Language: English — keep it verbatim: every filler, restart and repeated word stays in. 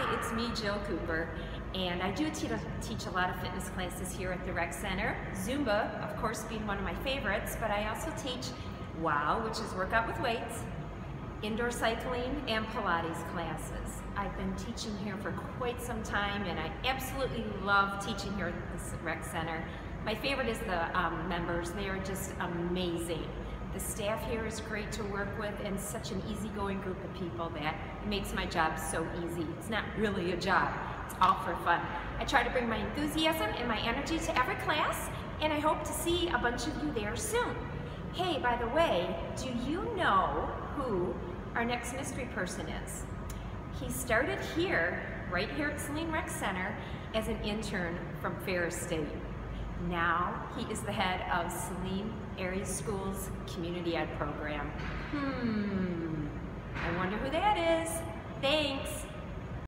it's me, Jill Cooper, and I do te teach a lot of fitness classes here at the Rec Center. Zumba, of course, being one of my favorites, but I also teach WOW, which is workout with weights, indoor cycling, and Pilates classes. I've been teaching here for quite some time, and I absolutely love teaching here at this Rec Center. My favorite is the um, members. They are just amazing. The staff here is great to work with, and such an easygoing group of people that it makes my job so easy. It's not really a job, it's all for fun. I try to bring my enthusiasm and my energy to every class, and I hope to see a bunch of you there soon. Hey, by the way, do you know who our next mystery person is? He started here, right here at Saline Rec Center, as an intern from Ferris State. Now he is the head of Saline Area Schools Community Ed program. Hmm, I wonder who that is.